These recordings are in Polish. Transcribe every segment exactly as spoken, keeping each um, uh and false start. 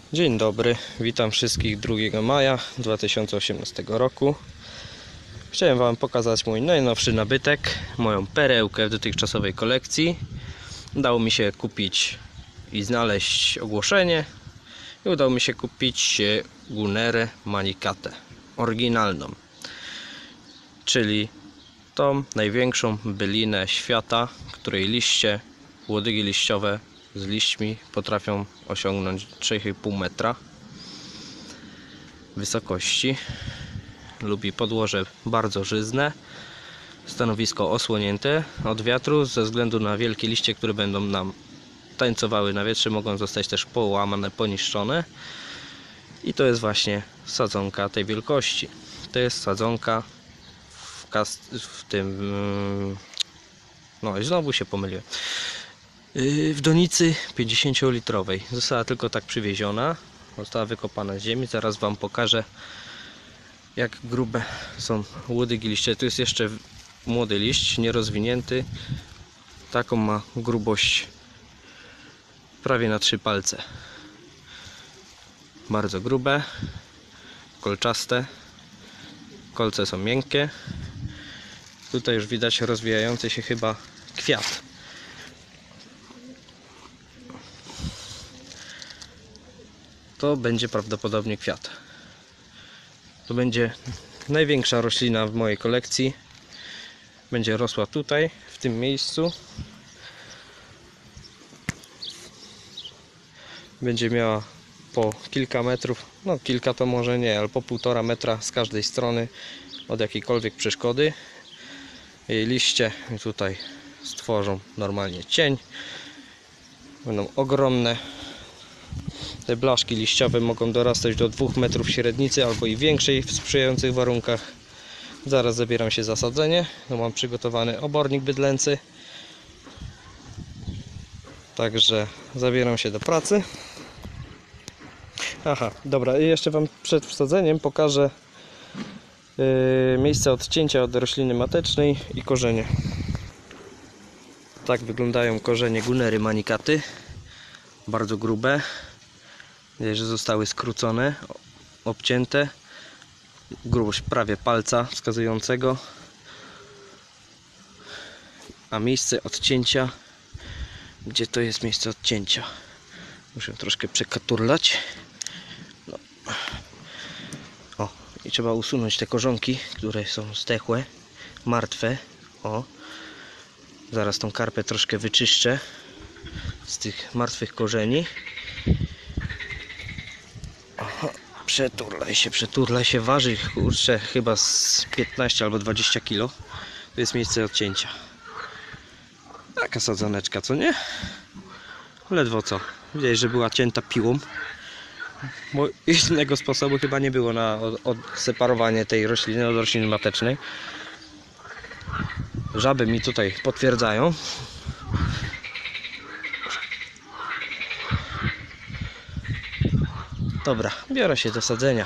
Dzień dobry, witam wszystkich drugiego maja dwa tysiące osiemnastego roku. Chciałem Wam pokazać mój najnowszy nabytek, moją perełkę w dotychczasowej kolekcji. Udało mi się kupić i znaleźć ogłoszenie i udało mi się kupić Gunerę Manicatę oryginalną, czyli tą największą bylinę świata, której liście, łodygi liściowe z liśćmi potrafią osiągnąć trzy i pół metra wysokości. Lubi podłoże bardzo żyzne, stanowisko osłonięte od wiatru. Ze względu na wielkie liście, które będą nam tańcowały na wietrze, mogą zostać też połamane, poniszczone. I to jest właśnie sadzonka tej wielkości. To jest sadzonka w, kast w tym... No i znowu się pomyliłem. W donicy pięćdziesięciolitrowej. Została tylko tak przywieziona. Została wykopana z ziemi. Zaraz Wam pokażę, jak grube są łodygi liście. Tu jest jeszcze młody liść, nierozwinięty. Taką ma grubość prawie na trzy palce. Bardzo grube, kolczaste. Kolce są miękkie. Tutaj już widać rozwijający się chyba kwiat. To będzie prawdopodobnie kwiat. To będzie największa roślina w mojej kolekcji. Będzie rosła tutaj, w tym miejscu. Będzie miała po kilka metrów, no kilka to może nie, ale po półtora metra z każdej strony od jakiejkolwiek przeszkody. Jej liście tutaj stworzą normalnie cień. Będą ogromne. Te blaszki liściowe mogą dorastać do dwóch metrów średnicy albo i większej w sprzyjających warunkach. Zaraz zabieram się za sadzenie. No, mam przygotowany obornik bydlęcy. Także zabieram się do pracy. Aha, dobra, i jeszcze Wam przed wsadzeniem pokażę yy, miejsce odcięcia od rośliny matecznej i korzenie. Tak wyglądają korzenie Gunery Manicaty. Bardzo grube. Widać, że zostały skrócone, obcięte. Grubość prawie palca wskazującego. A miejsce odcięcia, gdzie to jest miejsce odcięcia? Muszę troszkę przekaturlać. No. O, i trzeba usunąć te korzonki, które są zdechłe, martwe. O, zaraz tą karpę troszkę wyczyszczę z tych martwych korzeni. Aha, przeturlaj się, przeturlaj się, waży, kurczę, chyba z piętnaście albo dwadzieścia kilo. To jest miejsce odcięcia. Taka sadzoneczka, co nie? Ledwo co. Widać, że była cięta piłą. Bo innego sposobu chyba nie było na odseparowanie tej rośliny od rośliny matecznej. Żaby mi tutaj potwierdzają. Dobra, biorę się do sadzenia.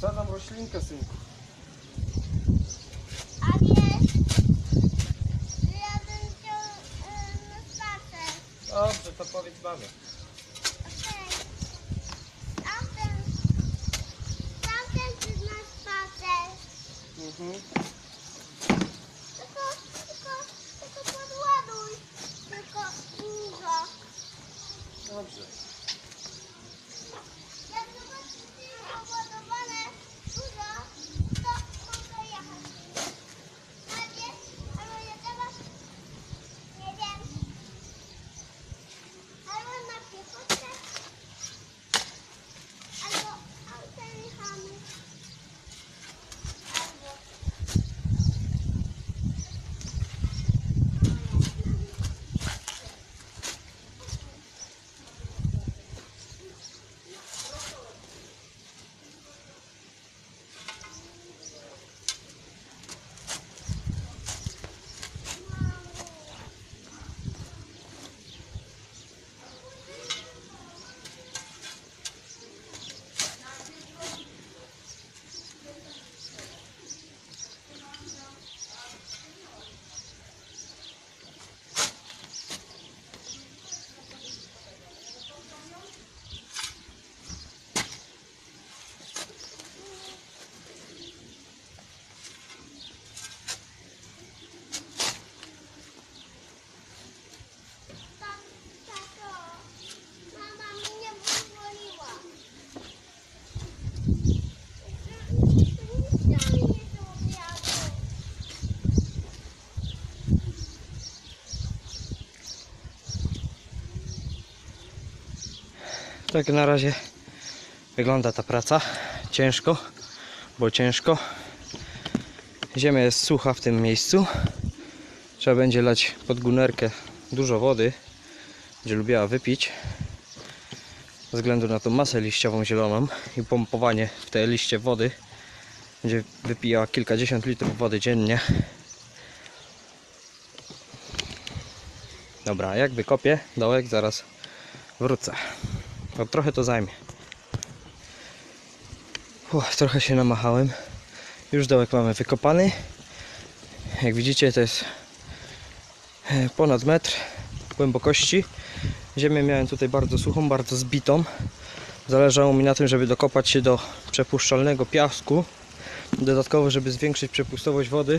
Wsadzam roślinkę, synku. A wiesz, że ja bym chciał y, na spacer. Dobrze, to powiedz mamie. Okej. Tamten, tamten jest na spacer. Mhm. Tylko, tylko, tylko podładuj. Tylko dużo. Dobrze. Jak zobaczysz, że jest poładowane dużo, to mogę jechać. Najpierw, albo ja teraz, nie wiem, albo na piechotę, albo autem jechamy, albo... Tato, mama mnie pozwoliła. Nie chciała mnie do obiadu. Tak na razie wygląda ta praca. Ciężko, bo ciężko. Ziemia jest sucha w tym miejscu. Trzeba będzie lać pod gunerkę dużo wody. Będzie lubiła wypić. Ze względu na tą masę liściową zieloną i pompowanie w te liście wody. Będzie wypijała kilkadziesiąt litrów wody dziennie. Dobra, jak wykopię dołek, zaraz wrócę. No, trochę to zajmie. Uff, trochę się namachałem. Już dołek mamy wykopany. Jak widzicie, to jest ponad metr głębokości. Ziemię miałem tutaj bardzo suchą, bardzo zbitą. Zależało mi na tym, żeby dokopać się do przepuszczalnego piasku. Dodatkowo, żeby zwiększyć przepustowość wody,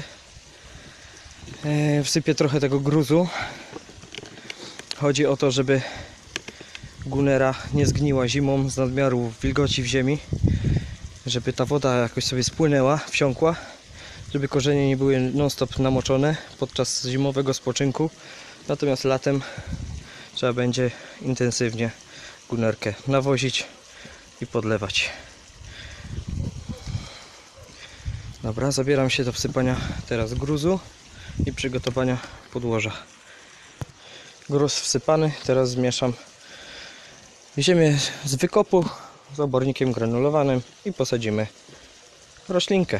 wsypię trochę tego gruzu. Chodzi o to, żeby gunera nie zgniła zimą z nadmiaru wilgoci w ziemi, żeby ta woda jakoś sobie spłynęła, wsiąkła, żeby korzenie nie były non-stop namoczone podczas zimowego spoczynku. Natomiast latem trzeba będzie intensywnie gunerkę nawozić i podlewać. Dobra, zabieram się do wsypania teraz gruzu i przygotowania podłoża. Gruz wsypany, teraz zmieszam ziemię z wykopu z obornikiem granulowanym i posadzimy roślinkę.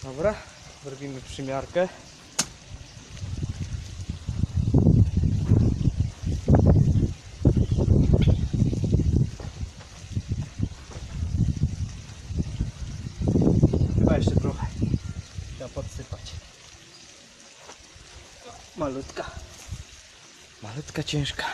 Dobra, zrobimy przymiarkę. Chyba jeszcze trochę trzeba podsypać. Malutka, malutka, ciężka.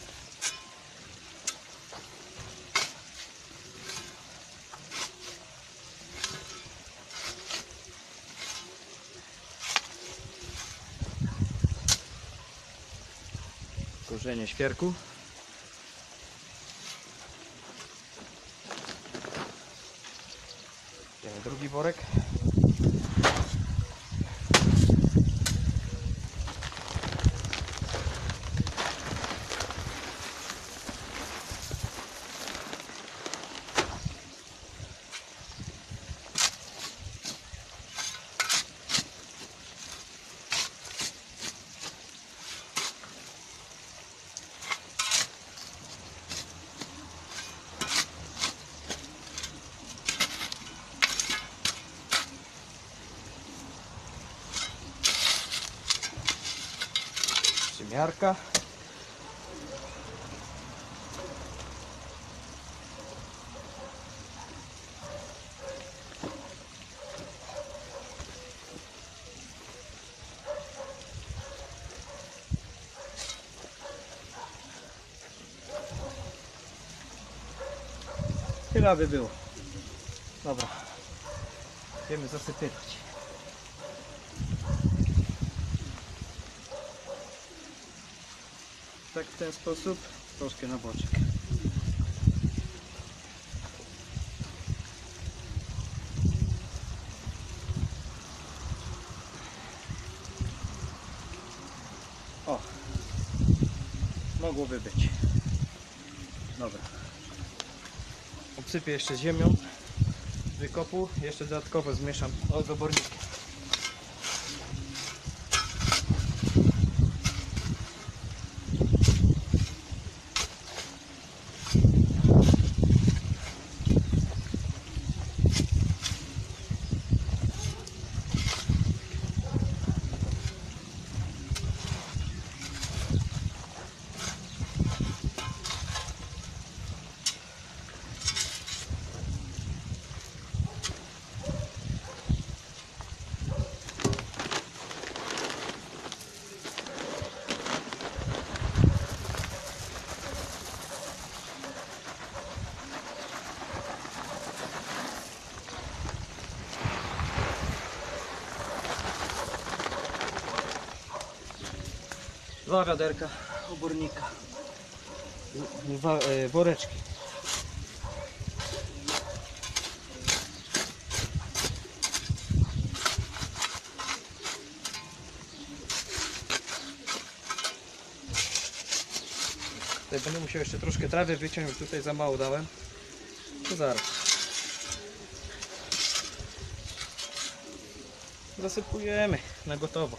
Korzenie świerku. Drugi worek. Przymiarka. Chyba by było. Dobra. Będziemy zasypywać. Tak w ten sposób, troszkę na boczek. O, mogłoby być. Dobra. Obsypię jeszcze ziemią z wykopu, jeszcze dodatkowo zmieszam z obornikiem. Dwa wiaderka obornika, dwa e, woreczki. Tutaj będę musiał jeszcze troszkę trawy wyciąć, już tutaj za mało dałem. To zaraz. Zasypujemy na gotowo.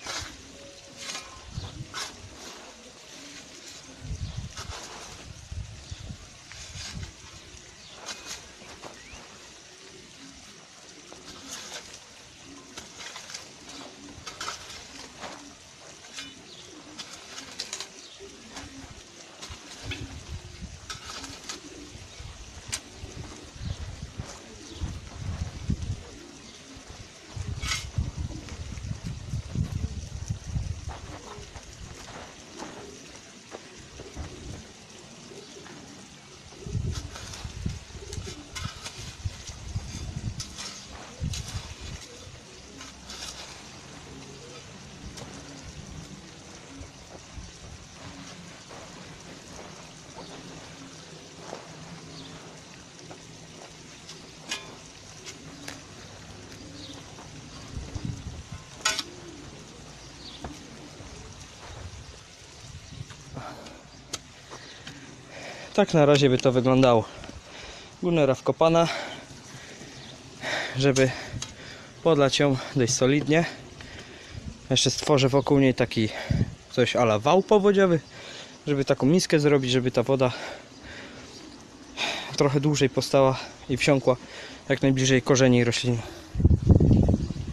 Tak na razie by to wyglądało. Gunera wkopana, żeby podlać ją dość solidnie. Jeszcze stworzę wokół niej taki coś a la wał powodziowy, żeby taką miskę zrobić, żeby ta woda trochę dłużej postała i wsiąkła jak najbliżej korzeni rośliny.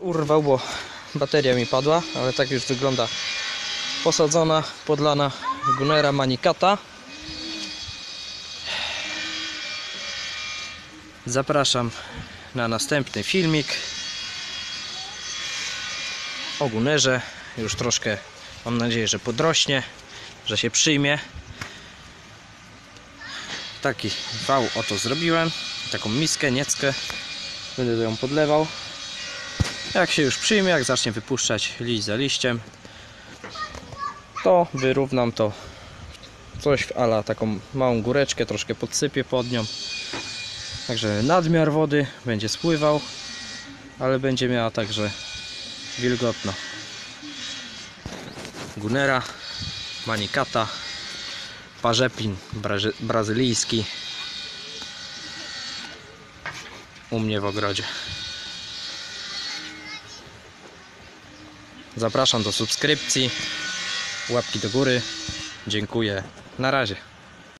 urwał, bo bateria mi padła, ale tak już wygląda posadzona, podlana Gunnera Manicata. Zapraszam na następny filmik o Gunnerze. Już troszkę, mam nadzieję, że podrośnie, że się przyjmie. Taki wał oto zrobiłem, taką miskę, nieckę, będę ją podlewał. Jak się już przyjmie, jak zacznie wypuszczać liść za liściem, to wyrównam to coś w ala taką małą góreczkę, troszkę podsypię pod nią. Także nadmiar wody będzie spływał, ale będzie miała także wilgotno. Gunnera Manicata, parzepin brazy brazylijski u mnie w ogrodzie. Zapraszam do subskrypcji, łapki do góry. Dziękuję. Na razie.